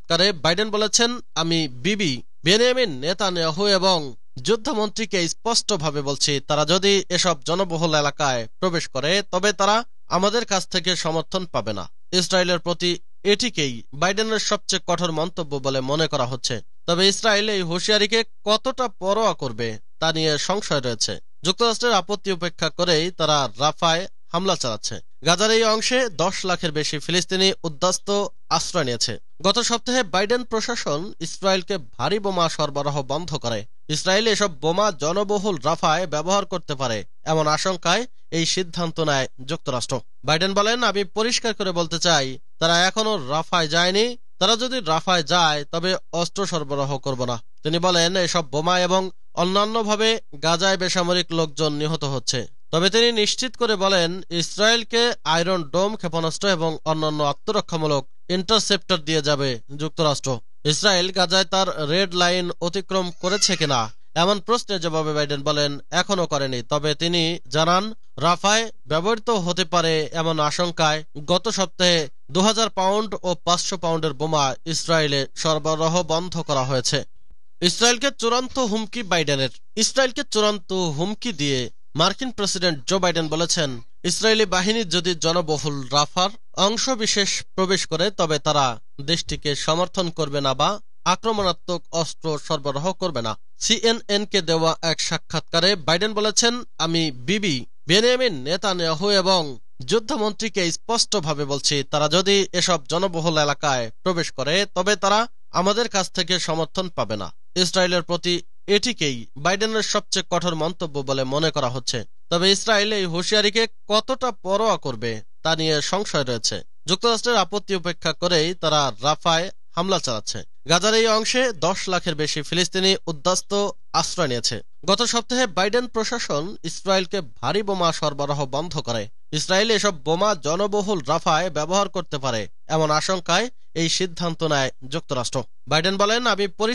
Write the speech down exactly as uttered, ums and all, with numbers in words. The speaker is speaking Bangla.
সাক্ষাৎকারে বাইডেন বলেছেন, আমি বিবি বেনিয়ামিন নেতানিয়াহু এবং যুদ্ধমন্ত্রীকে স্পষ্টভাবে বলছি, তারা যদি এসব জনবহুল এলাকায় প্রবেশ করে তবে তারা আমাদের কাছ থেকে সমর্থন পাবে না। ইসরায়েলের প্রতি এটিকেই বাইডেনের সবচেয়ে কঠোর মন্তব্য বলে মনে করা হচ্ছে। তবে ইসরায়েল এই হুঁশিয়ারিকে কতটা পরোয়া করবে তা নিয়ে সংশয় রয়েছে। যুক্তরাষ্ট্রের আপত্তি উপেক্ষা করেই তারা রাফায় হামলা চালাচ্ছে। গাজার এই অংশে দশ লাখের বেশি ফিলিস্তিনি উদ্বাস্তু আশ্রয় নিয়েছে। গত সপ্তাহে বাইডেন প্রশাসন ইসরায়েলকে ভারী বোমা সরবরাহ বন্ধ করে। ইসরায়েল এসব বোমা জনবহুল রাফায় ব্যবহার করতে পারে এমন আশঙ্কায় এই সিদ্ধান্ত নেয় যুক্তরাষ্ট্র। বাইডেন বলেন, আমি পরিষ্কার করে বলতে চাই, তারা এখনো রাফায় যায়নি। তারা যদি রাফায় যায় তবে অস্ত্র সরবরাহ করব না। তিনি বলেন, এসব বোমা এবং অন্যান্যভাবে গাজায় বেসামরিক লোকজন নিহত হচ্ছে। তবে তিনি নিশ্চিত করে বলেন, ইসরায়েলকে আয়রন ডোম ক্ষেপণাস্ত্র এবং অন্যান্য আত্মরক্ষামূলক ইন্টারসেপ্টর দিয়ে যাবে যুক্তরাষ্ট্র। ইসরায়েল গাজায় তার রেড লাইন অতিক্রম করেছে কিনা এমন প্রশ্নের জবাবে বাইডেন বলেন, এখনো করেনি। তবে তিনি জানান, রাফায় ব্যবহৃত হতে পারে এমন আশঙ্কায় গত সপ্তাহে দু হাজার পাউন্ড ও পাঁচশো পাউন্ডের বোমা ইসরায়েলে সরবরাহ বন্ধ করা হয়েছে। ইসরায়েলকে চূড়ান্ত হুমকি বাইডেনের। ইসরায়েলকে চূড়ান্ত হুমকি দিয়ে মার্কিন প্রেসিডেন্ট জো বাইডেন বলেছেন, ইসরায়েলি বাহিনী যদি জনবহুল রাফার অংশ বিশেষ প্রবেশ করে তবে তারা দেশটিকে সমর্থন করবে না বা আক্রমণাত্মক অস্ত্র সরবরাহ করবে না। সিএনএন কে দেওয়া এক সাক্ষাৎকারে বাইডেন বলেছেন, আমি বিবি বেনিয়ামিন নেতানিয়াহু এবং যুদ্ধমন্ত্রীকে স্পষ্টভাবে বলছি, তারা যদি এসব জনবহুল এলাকায় প্রবেশ করে তবে তারা আমাদের কাছ থেকে সমর্থন পাবে না। ইসরায়েলের প্রতি এটিকেই বাইডেনের সবচেয়ে কঠোর মন্তব্য বলে মনে করা হচ্ছে। তবে ইসরায়েল এই হুঁশিয়ারিকে কতটা পরোয়া করবে তা নিয়ে সংশয় রয়েছে। যুক্তরাষ্ট্রের আপত্তি উপেক্ষা করেই তারা রাফায় হামলা চালাচ্ছে। গাজার এই অংশে দশ লাখের বেশি ফিলিস্তিনি উদ্বাস্তু আশ্রয় নিয়েছে। গত সপ্তাহে বাইডেন প্রশাসন ইসরায়েলকে ভারী বোমা সরবরাহ বন্ধ করে। ইসরায়েল এসব বোমা জনবহুল রাফায় ব্যবহার করতে পারে এমন আশঙ্কায় এই সিদ্ধান্ত নেয় যুক্তরাষ্ট্র। বাইডেন বলেন, আমি